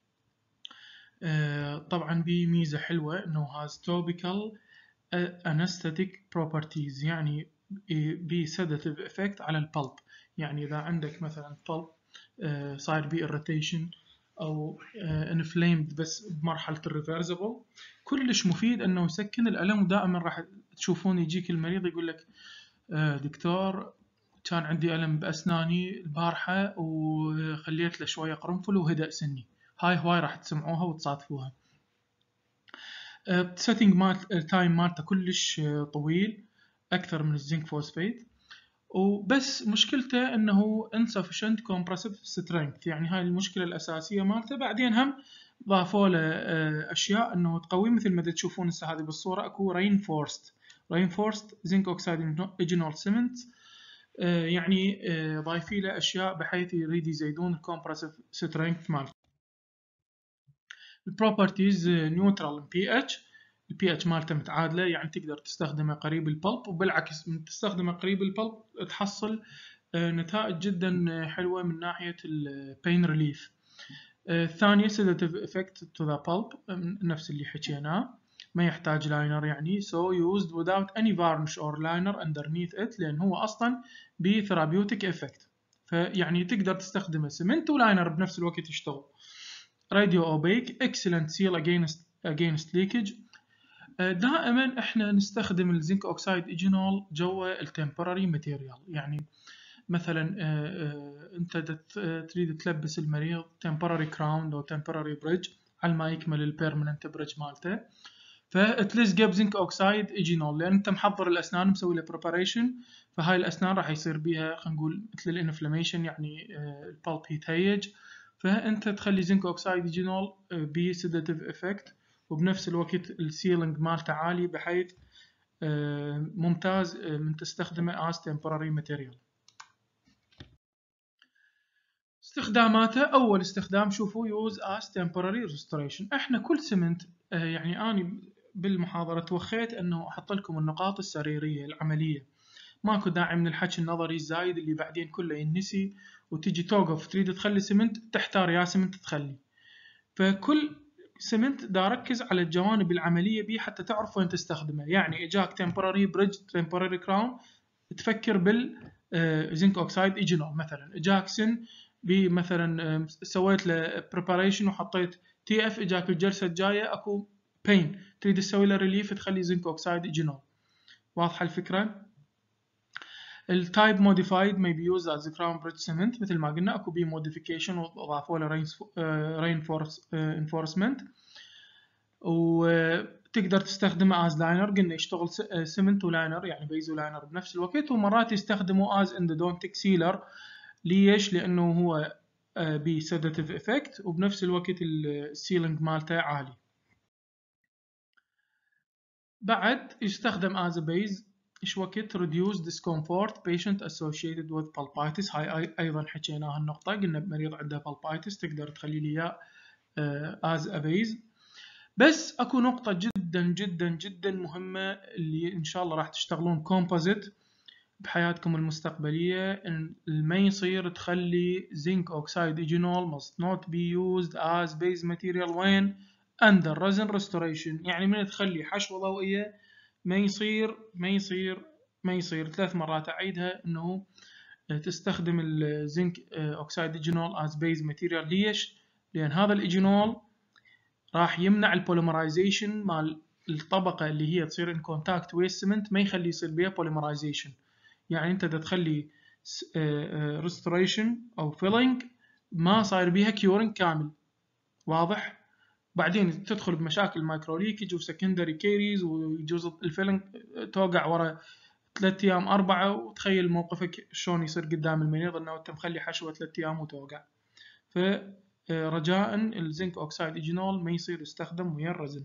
uh, طبعا بميزة حلوة انه has topical uh, anesthetic properties، يعني بي sedative effect على البلب. يعني اذا عندك مثلا بلب uh, صاير بي irritation او انفليمد بس بمرحله الريفرسبل، كلش مفيد انه يسكن الالم. ودائما راح تشوفون يجيك المريض يقول لك دكتور كان عندي الم باسناني البارحه وخليت له شويه قرنفل وهدأ سني. هاي هواي راح تسمعوها وتصادفوها. السيتنج مال التايم مالته كلش طويل اكثر من الزنك فوسفيت، وبس مشكلته انه insufficient compressive strength، يعني هاي المشكله الاساسيه مالته. بعدين هم ضافوا له اشياء انه تقوي، مثل ما تشوفون هسه هذه بالصوره اكو reinforced reinforced zinc oxide iginol cement، يعني ضايفين له اشياء بحيث يريد يزيدون الكومبرسيف سترينث مالته. البروبرتيز نيوترال بي اتش، البي اتش مالته متعادله، يعني تقدر تستخدمه قريب البلب، وبالعكس من تستخدمه قريب البلب تحصل نتائج جدا حلوه من ناحيه البين ريليف. الثانيه sedative effect to the pulp، نفس اللي حكيناه، ما يحتاج لاينر، يعني so used without any varnish or liner underneath it، لان هو اصلا بثيرابيوتيك effect، فيعني تقدر تستخدمه سمنت ولاينر بنفس الوقت يشتغل. radio opaque excellent seal against against leakage. دائما احنا نستخدم الزنك اوكسايد ايجينول جوا التمبراري ماتيريال، يعني مثلا انت تريد تلبس المريض تمبراري كراون او تمبراري بريدج على ما يكمل البيرمننت بريدج مالته، فتلزقه بزنك اوكسايد ايجينول، لان انت محضر الاسنان مسوي له بريباريشن، فهاي الاسنان راح يصير بيها خلينا نقول مثل الانفلاميشن، يعني البلب يتهيج، فانت تخلي زنك اوكسايد ايجينول بي سيداتيف افكت، وبنفس الوقت السيلينج مالته عالي بحيث ممتاز من تستخدمه as temporary material. استخداماته، اول استخدام شوفوا use as temporary restoration. احنا كل سمنت، يعني اني بالمحاضره توخيت انه احط لكم النقاط السريريه العمليه، ماكو داعي من الحكي النظري الزايد اللي بعدين كله ينسي وتجي توقف تريد تخلي سمنت تحتار يا سمنت تخلي. فكل سمنت دا ركز على الجوانب العمليه بيه حتى تعرف وين تستخدمه. يعني اجاك temporary bridge temporary crown تفكر بالزنك اوكسايد ايجينول، مثلا اجاك سن بمثلا سويت له preparation وحطيت تي اف، اجاك الجلسه الجايه اكو بين تريد تسوي له ريليف تخلي زنك اوكسايد ايجينول. واضحه الفكره؟ التايب موديفايد may be used as crown bridge cement مثل ما قلنا اكو بي موديفيكيشن واضافوا له reinforcement، وتقدر تستخدمه از لاينر. قلنا يشتغل سمنت ولاينر يعني بيز ولاينر بنفس الوقت، ومرات يستخدموا از اندودونتيك سيلر. ليش؟ لانه هو بسيداتيف افكت وبنفس الوقت السيلينج مالته عالي. بعد يستخدم از بيز ايش وقت reduce discomfort patient associated with pulpitis. هاي ايضا حكيناها النقطه، قلنا بمريض عنده pulpitis تقدر تخلي لي اياه از بيز. بس اكو نقطه جدا جدا جدا مهمه اللي ان شاء الله راح تشتغلون كومبوزيت بحياتكم المستقبليه، ان ما يصير تخلي زنك اوكسايد ايجينول must not be used as base material when under resin restoration. يعني من تخلي حشوه ضوئيه ما يصير ما يصير ما يصير ثلاث مرات اعيدها انه تستخدم الزنك اوكسايد ايجينول as base material. ليش؟ لان هذا الايجينول راح يمنع البوليمرايزيشن مال الطبقه اللي هي تصير ان كونتاكت ويا السمنت، ما يخلي يصير بها بوليمرايزيشن. يعني انت دا تخلي ريستوريشن او فيلينج ما صاير بيها كيورنج كامل. واضح؟ بعدين تدخل بمشاكل مايكرو ليكج وسكندري كيريز، ويجوز الفيلينج توقع ورا ثلاث ايام اربعه، وتخيل موقفك شلون يصير قدام المريض انه انت مخلي حشوه ثلاث ايام وتوقع. فرجاء الزنك اوكسايد ايجينول ما يصير يستخدم ويا الرزن.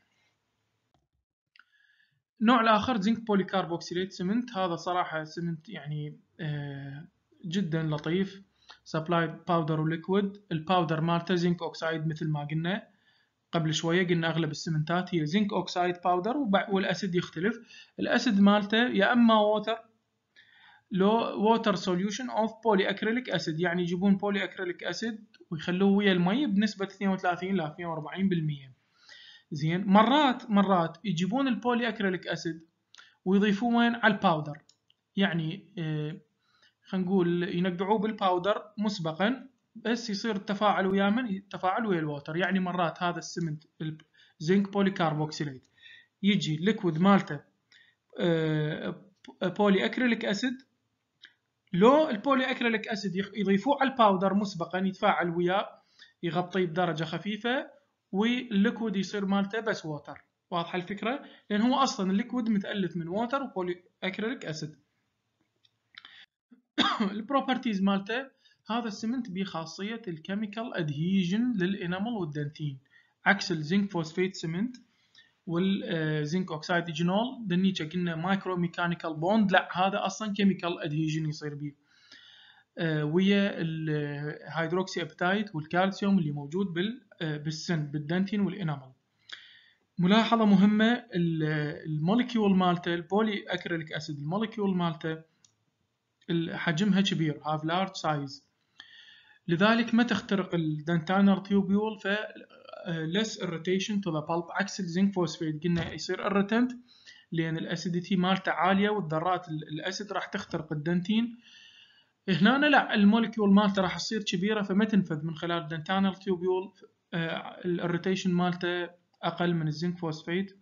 النوع الاخر زنك بولي كاربوكسيليت سمنت. هذا صراحه سمنت يعني جدا لطيف، سبلايد باودر وليكويد. الباودر مالته زنك اوكسايد مثل ما قلنا قبل شويه، قلنا اغلب السمنتات هي زنك اوكسايد باودر، والاسيد يختلف. الاسيد مالته يا اما ووتر لو ووتر سوليوشن اوف بولي اكريليك اسيد، يعني يجيبون بولي اكريليك اسيد ويخلوه ويا المي بنسبه اثنين وثلاثين ل اثنين وأربعين بالمئة. زين، مرات مرات يجيبون البولي اكريليك اسيد ويضيفوه وين؟ على الباودر. يعني آه خلينا نقول ينقعوه بالباودر مسبقا، بس يصير التفاعل ويا من؟ التفاعل ويا الووتر. يعني مرات هذا السمنت زنك بولي كاربوكسيليت يجي الليكويد مالته آه بولي اكريليك اسيد، لو البولي اكريليك اسيد يضيفوه على الباودر مسبقا يتفاعل وياه يغطيه بدرجه خفيفه، والليكويد يصير مالته بس ووتر. واضحه الفكره؟ لان هو اصلا الليكويد متالف من ووتر وبولي اكريليك اسيد. البروبرتيز مالته، هذا السمنت بيه خاصيه الكيميكال ادهيجن للانامل والدنتين، عكس الزنك فوسفيت سمنت والزنك اوكسايد ايجينول. دنيكا قلنا مايكرو ميكانيكال بوند، لا هذا اصلا كيميكال ادهيجن يصير بيه آه ويا الهيدروكسي ابتايت والكالسيوم اللي موجود بال آه بالسن بالدنتين والانامل. ملاحظه مهمه، الموليكيول مالته البولي اكريليك اسيد الموليكيول مالته حجمها كبير have large size، لذلك ما تخترق الدنتانر تيوبيول ف less irritation to the pulp، عكس الزنك فوسفيت قلنا يصير irritant لأن الأسيديتي مالته عالية والذرات الأسيد راح تخترق الدنتين. هنا لا، الموليكيول مالته راح تصير كبيرة فما تنفذ من خلال الدنتانر تيوبيول، الirritation مالته أقل من الزنك فوسفيت،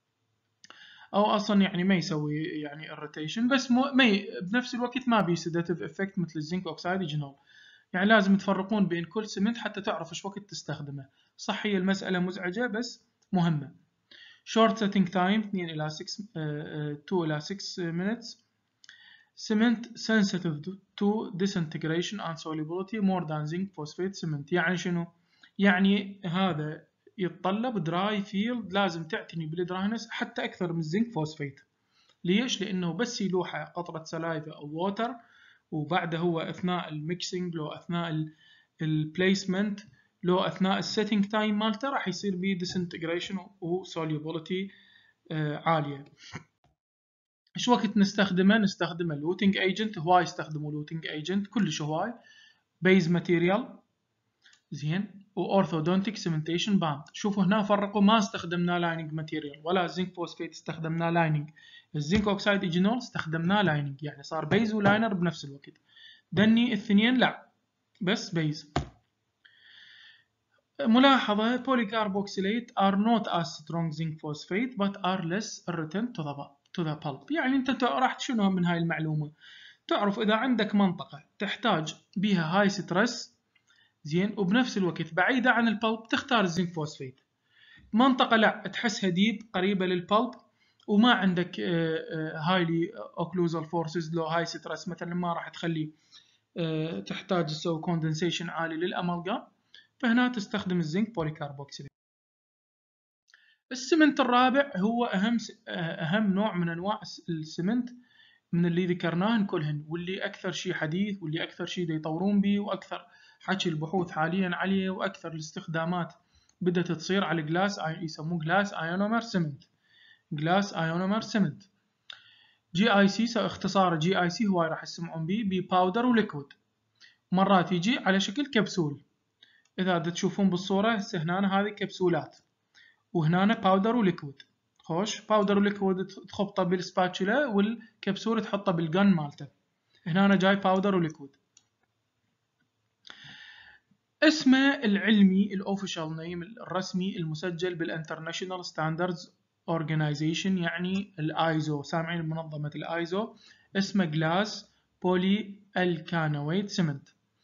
أو أصلا يعني ما يسوي يعني irritation، بس مو ما ي... بنفس الوقت ما بي sedative effect مثل الزنك أوكسايد ايجينول. يعني لازم تفرقون بين كل سمنت حتى تعرف ايش وقت تستخدمه. صح هي المسألة مزعجة بس مهمة. short setting time اثنين إلى ستة اثنين إلى ستة minutes. cement sensitive to disintegration and solubility more than zinc phosphate cement. يعني شنو؟ يعني هذا يتطلب دراي فيلد، لازم تعتني بالدراينس حتى أكثر من الزنك فوسفيت. ليش؟ لأنه بس يلوحه قطرة سلايفة أو ووتر، وبعده هو أثناء الميكسينج لو أثناء البليسمنت لو أثناء السيتنج تايم مالته راح يصير بيه ديسنتجريشن وسوليبيليتي عالية. إيش وقت نستخدمه؟ نستخدمه لوتينج ايجنت. هواي يستخدموا لوتينج ايجنت كلش هواي. بيز ماتيريال زين، واورثودونتيك سيمنتيشن باند. شوفوا هنا فرقوا، ما استخدمنا لايننج ماتيريال ولا زنك فوسفيت استخدمنا لايننج. الزنك اوكسايد ايجينول استخدمنا لايننج، يعني صار بيز ولاينر بنفس الوقت. دني الاثنين لا، بس بيز. ملاحظة polycarboxylate are not as strong zinc phosphate but are less irritant to the to the pulp. يعني أنت راح شنو من هاي المعلومة؟ تعرف إذا عندك منطقة تحتاج بيها هاي ستريس زين وبنفس الوقت بعيدة عن البلب تختار الزنك فوسفيت. منطقة لا تحسها ديب قريبة للبلب وما عندك هايلي اوكلوزال فورسز لو هاي ستريس مثلا ما راح تخلي تحتاج تسوي كوندنسيشن عالي للامالجام، فهنا تستخدم الزنك بوليكاربوكسيليت. السمنت الرابع هو اهم اهم نوع من انواع السمنت من اللي ذكرناهن كلهن، واللي اكثر شيء حديث واللي اكثر شيء يطورون به واكثر حكي البحوث حاليا عليه واكثر الاستخدامات بدأت تصير على الجلاس، يسموه جلاس ايونومر سمنت. جلاس ايونومر سمنت جي اي سي، اختصار جي اي سي هواي راح تسمعون به بباودر وليكويد، مرات يجي على شكل كبسول. اذا تشوفون بالصورة هسه هنا هذه كبسولات وهنا باودر وليكويد. خوش باودر وليكويد تخبطه بالسباتشولا والكبسول تحطه بالجن مالته. هنا أنا جاي باودر وليكويد. اسمه العلمي الاوفيشال نيم الرسمي المسجل بالانترناشونال ستاندردز اورجانيزيشن يعني الايزو، سامعين بمنظمة الايزو، اسمه جلاس بولي الكانويت سمنت،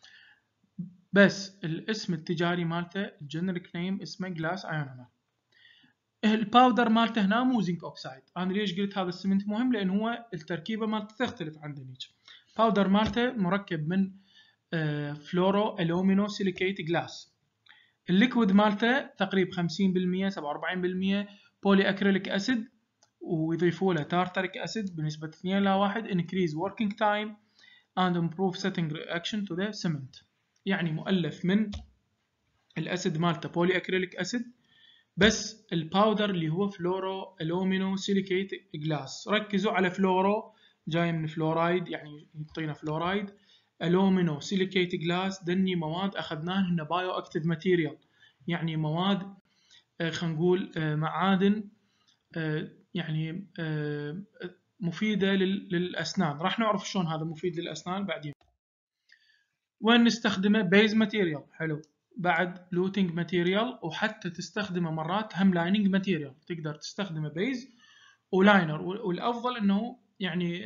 بس الاسم التجاري مالته الجنريك نيم اسمه جلاس ايونومر. الباودر مالته هنا مو زنك اوكسايد. انا ليش قلت هذا السمنت مهم؟ لان هو التركيبه مالته تختلف عن ذنيك. باودر مالته مركب من فلورو الومينو سيليكيت جلاس. الليكويد مالته تقريبا خمسين بالمية سبعة وأربعين بالمية بولي اكريليك اسيد ويضيفوا له تارتريك اسيد بنسبه اثنين إلى واحد increase working time and improve setting reaction to the cement. يعني مؤلف من الاسيد مالته بولي اكريليك اسيد، بس الباودر اللي هو فلورو الومينو سيليكيت جلاس. ركزوا على فلورو جاي من فلورايد يعني يعطينا فلورايد، الومينو سيليكيت جلاس دني مواد اخذناها هن بايو اكتيف ماتيريال، يعني مواد خلينا نقول معادن يعني مفيدة للأسنان. راح نعرف شلون هذا مفيد للأسنان بعدين. وين نستخدمه؟ بيز ماتيريال، حلو، بعد لوتينج ماتيريال، وحتى تستخدمه مرات هم لايننج ماتيريال، تقدر تستخدمه بيز ولاينر، والأفضل إنه يعني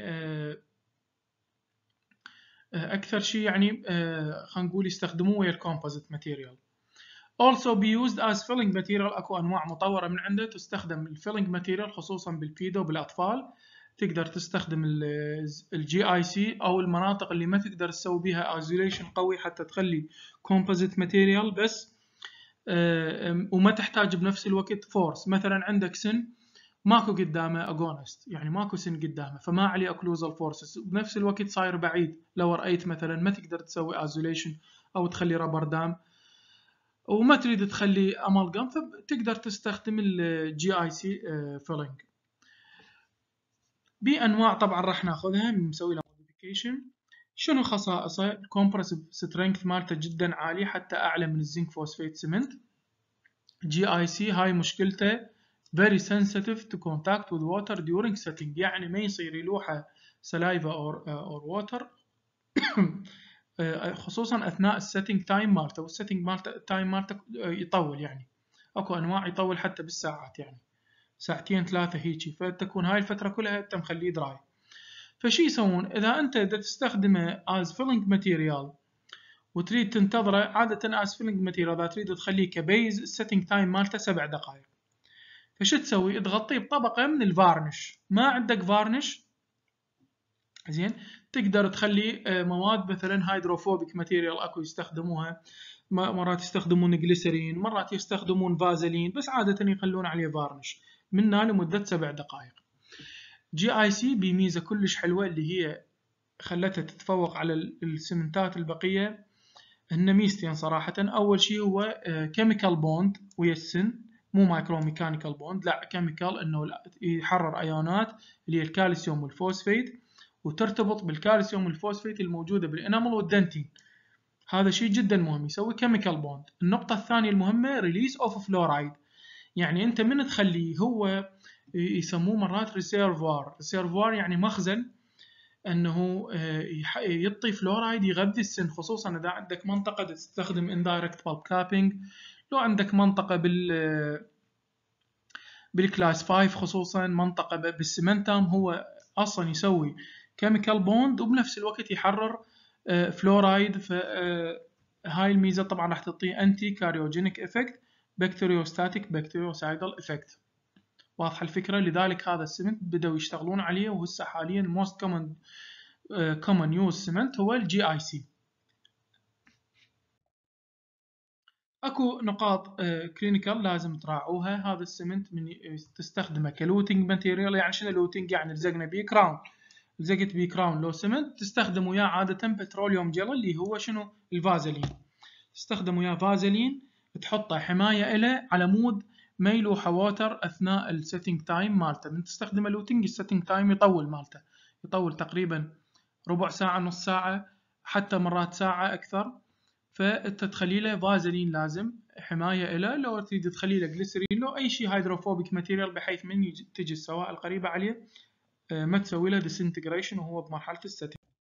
أكثر شيء يعني خلينا نقول يستخدموه ويا الكومبوزيت ماتيريال. also be used as filling material. اكو انواع مطوره من عنده تستخدم الفيلينج ماتيريال خصوصا بالبيدو بالاطفال. تقدر تستخدم الجي اي سي او المناطق اللي ما تقدر تسوي بيها ايزوليشن قوي حتى تخلي كومبوزيت ماتيريال بس وما تحتاج بنفس الوقت فورس. مثلا عندك سن ماكو قدامه اجونست، يعني ماكو سن قدامه فما عليه اوكلوزال فورسز، وبنفس الوقت صاير بعيد لو رأيت مثلا ما تقدر تسوي ايزوليشن او تخلي رابر دام وما تريد تخلي امالجام، فتقدر تستخدم الجي اي سي فيلينج. بانواع طبعا راح ناخذها نسوي لها موديفيكيشن. شنو خصائصه؟ الكومبرسيف سترينث مالته جدا عالي حتى اعلى من الزنك فوسفيت سمنت. جي اي سي هاي مشكلته very sensitive to contact with water during setting، يعني ما يصير يلوحه سلايفا or or water خصوصا اثناء السيتنج تايم مالته، والسيتنج مالته التايم مالته يطول، يعني اكو انواع يطول حتى بالساعات، يعني ساعتين ثلاثه هيجي، فتكون هاي الفتره كلها انت مخليه دراي. فشي يسوون اذا انت دا تستخدمه از فيلينج ماتيريال وتريد تنتظره، عاده از فيلينج ماتيريال اذا تريد تخليه كبيز السيتنج تايم مالته سبع دقائق، فشو تسوي؟ تغطيه بطبقه من الفارنش. ما عندك فارنش زين تقدر تخلي مواد مثلا هيدروفوبيك ماتيريال اكو يستخدموها، مرات يستخدمون جليسرين، مرات يستخدمون فازلين، بس عادة يخلون عليه فارنش منها لمدة سبع دقائق. جي اي سي بميزة كلش حلوة اللي هي خلتها تتفوق على السمنتات البقية، هن ميزتين صراحة. أول شيء هو كيميكال بوند ويا السن، مو مايكرو ميكانيكال بوند، لا كيميكال إنه يحرر أيونات اللي هي الكالسيوم والفوسفيت وترتبط بالكالسيوم والفوسفيت الموجودة بالإنامل والدنتين. هذا شيء جدا مهم، يسوي كيميكال بوند. النقطة الثانية المهمة ريليس اوف فلورايد، يعني انت من تخليه هو يسموه مرات ريسيرفوار. ريسيرفوار يعني مخزن انه يعطي فلورايد يغذي السن، خصوصا اذا عندك منطقة تستخدم اندايركت بالب كابينج لو عندك منطقة بال بالكلاس خمسة خصوصا منطقة بالسمنتام هو أصلا يسوي كيميكال بوند وبنفس الوقت يحرر فلورايد. فهاي الميزة طبعا راح تعطيه أنتي كاريوجينيك إفكت بكتيريوستاتيك بكتيريوسايدال إفكت. واضحة الفكرة؟ لذلك هذا السمنت بدأوا يشتغلون عليه، وهسه حاليا most common uh, common use سمنت هو الجي اي سي. اكو نقاط كلينيكال uh, لازم تراعوها. هذا السمنت من تستخدمه كلوتينج ماتيريال. يعني شنو لوتينج؟ يعني لزقنا بيه كراون، لزقت بيه كراون لو سمنت تستخدم وياه عادة بتروليوم جل اللي هو شنو؟ الفازلين. تستخدم وياه فازلين تحطه حماية إله على مود ما يلوح ووتر أثناء السيتنج تايم مالته. من تستخدمه لوتينج السيتنج تايم يطول مالته، يطول تقريبا ربع ساعة نص ساعة حتى مرات ساعة أكثر. فأنت تخلي له فازلين لازم حماية إله. لو تريد تخلي له جليسرين لو أي شيء هيدروفوبيك ماتيريال بحيث من تجي السوائل القريبة عليه ما تسوي له ديسنتجريشن وهو بمرحلة السيتنج.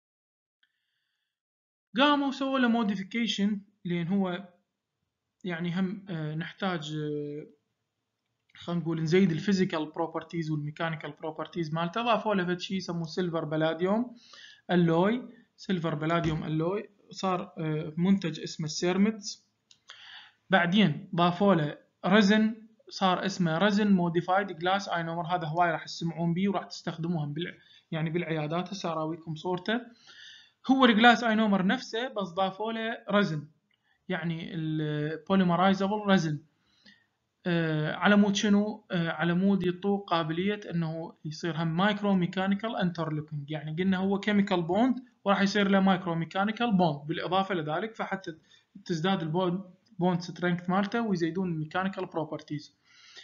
قاموا سووا له موديفيكيشن لأن هو يعني هم نحتاج خلينا نقول نزيد الفيزيكال بروبرتيز والميكانيكال بروبرتيز مالته. ضافوا له شيء يسموه سيلفر بلاديوم الوي. سيلفر بلاديوم الوي صار منتج اسمه سيرمتس. بعدين ضافوا له رزن صار اسمه رزن موديفايد جلاس اينومر. هذا هواي راح تسمعون بيه وراح تستخدموهم بالع... يعني بالعيادات. هسه اراويكم صورته. هو الجلاس اينومر نفسه بس ضافوا له رزن، يعني البوليمرايزابل رزن. آه على مود شنو؟ آه على مود يطوق قابلية انه يصير هم مايكرو ميكانيكال انترلوكينج. يعني قلنا هو كيميكال بوند وراح يصير له مايكرو ميكانيكال بوند بالاضافة لذلك، فحتى تزداد البوند بوند سترينث مالته ويزيدون الميكانيكال بروبرتيز.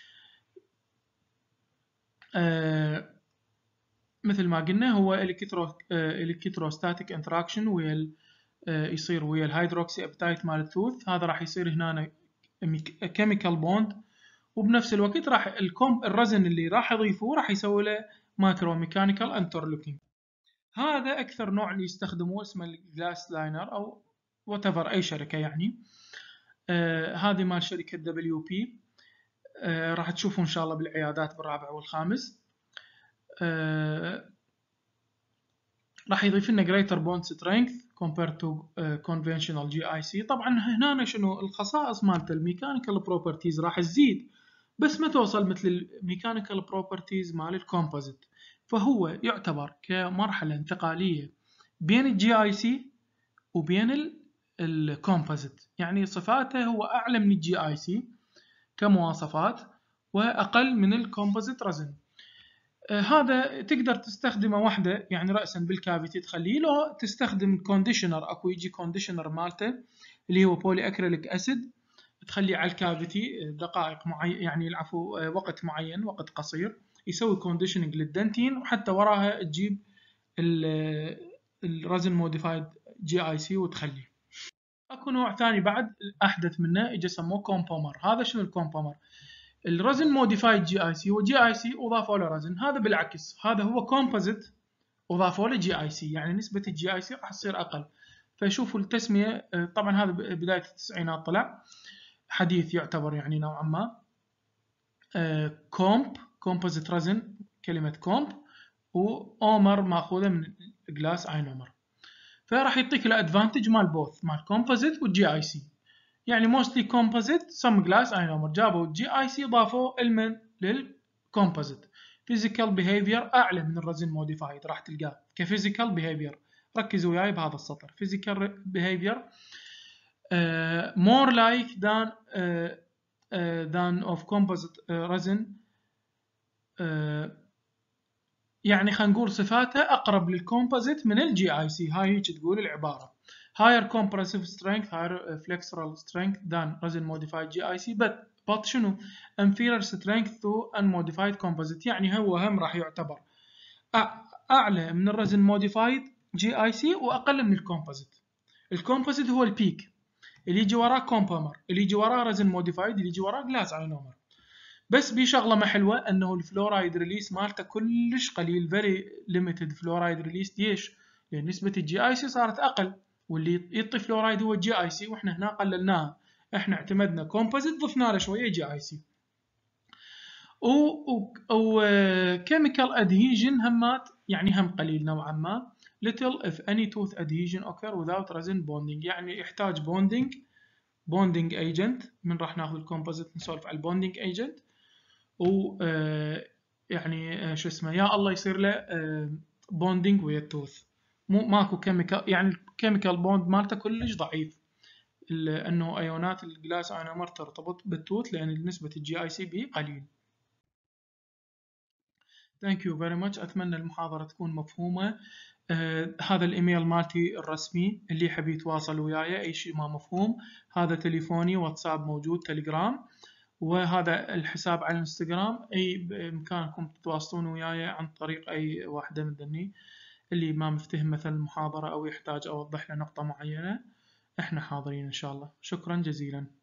آه مثل ما قلنا هو الكترو الكتروستاتيك انتراكشن ويا آه يصير ويا الهيدروكسي ابتايت مال التوث. هذا راح يصير هنا كيميكال بوند، وبنفس الوقت راح الكوم الرزن اللي راح يضيفوه راح يسوي له مايكرو ميكانيكال انترلوكينج. هذا اكثر نوع اللي يستخدموه اسمه الجلاس لاينر او وات ايفر اي شركه يعني. آه هذه مال شركه دبليو بي. آه راح تشوفوا ان شاء الله بالعيادات بالرابع والخامس. آه راح يضيف لنا greater bond strength compared to uh, conventional جي اي سي. طبعا هنا شنو الخصائص مالت الميكانيكال بروبرتيز راح تزيد بس ما توصل مثل الميكانيكال بروبرتيز مال الكومبوزيت. فهو يعتبر كمرحلة انتقالية بين الجي اي سي وبين الكومبوزيت. يعني صفاته هو اعلى من الجي اي سي كمواصفات واقل من الكومبوزيت رزن. آه هذا تقدر تستخدمه وحده يعني رأسا بالكافيتي تخليه. لو تستخدم كونديشنر اكو يجي كونديشنر مالته اللي هو بولي اكريليك اسيد تخليه على الكافيتي دقائق معين يعني العفو وقت معين وقت قصير يسوي كونديشننج للدنتين وحتى وراها تجيب الرزن موديفايد جي اي سي وتخليه. اكو نوع ثاني بعد احدث منه اجى سموه كومبومر. هذا شنو الكومبومر؟ الرزن موديفايد جي اي سي هو جي اي سي وضافوا له رزن. هذا بالعكس هذا هو كومبوزيت وضافوا له جي اي سي، يعني نسبة الجي اي سي راح تصير اقل. فشوفوا التسمية. طبعا هذا بداية التسعينات طلع، حديث يعتبر يعني نوعا ما. كومب كومبوزيت رزن كلمة كومب، واومر ماخوذة من جلاس اينومر. فراح يعطيك الادفانتج مال بوث مال كومبوزيت والجي اي سي. يعني موستلي كومبوزيت سم جلاس اينومر جابوا الجي اي سي ضافوا المن للكومبوزيت. فيزيكال بيهيفير اعلى من الرزن موديفايد راح تلقاه كفيزيكال بيهيفير. ركزوا وياي بهذا السطر. فيزيكال بيهيفير مور لايك ذان ذان اوف كومبوزيت رزن. يعني خلينا نقول صفاته اقرب للكومبوزيت من الجي اي سي. هاي هيك تقول العباره. higher compressive strength higher flexural strength than resin modified جي اي سي but but شنو inferior strength to unmodified composite. يعني هو هم راح يعتبر اعلى من الرزن موديفايد جي اي سي واقل من الكومبوزيت. الكومبوزيت هو البيك اللي يجي وراه كومبومر اللي يجي وراه رزن موديفايد اللي يجي وراه جلاس اينومر. بس بشغله ما حلوه انه الفلورايد ريليس مالته كلش قليل. فيري ليميتد فلورايد ريليس. ليش؟ لان نسبه الجي اي سي صارت اقل واللي يعطي فلورايد هو الجي اي سي واحنا هنا قللناها. احنا اعتمدنا كومبوزيت، ضفنا له شويه جي اي سي. وكيميكال ادهيجن همات يعني هم قليل نوعا ما. little if any tooth adhesion occur without resin bonding، يعني يحتاج bonding bonding agent. من راح ناخذ الكومبوزيت نسولف على البوندينج ايجنت، و آه، يعني آه، شو اسمه، يا الله يصير له بوندينج ويا التوث. مو ماكو كيميكال، يعني الكيميكال بوند مالته كلش ضعيف، لانه ايونات الجلاس ايونومر ترتبط بالتوث لان نسبه الجي اي سي بي قليل. ثانك يو فيري ماتش، اتمنى المحاضره تكون مفهومه. آه هذا الايميل مالتي الرسمي، اللي يحب يتواصل وياي اي شيء ما مفهوم، هذا تليفوني، واتساب موجود، تليجرام، وهذا الحساب على الانستغرام. اي بامكانكم تتواصلون وياي عن طريق اي واحده من ذني. اللي ما مفتهم مثلا المحاضره او يحتاج اوضح له نقطه معينه، احنا حاضرين ان شاء الله. شكرا جزيلا.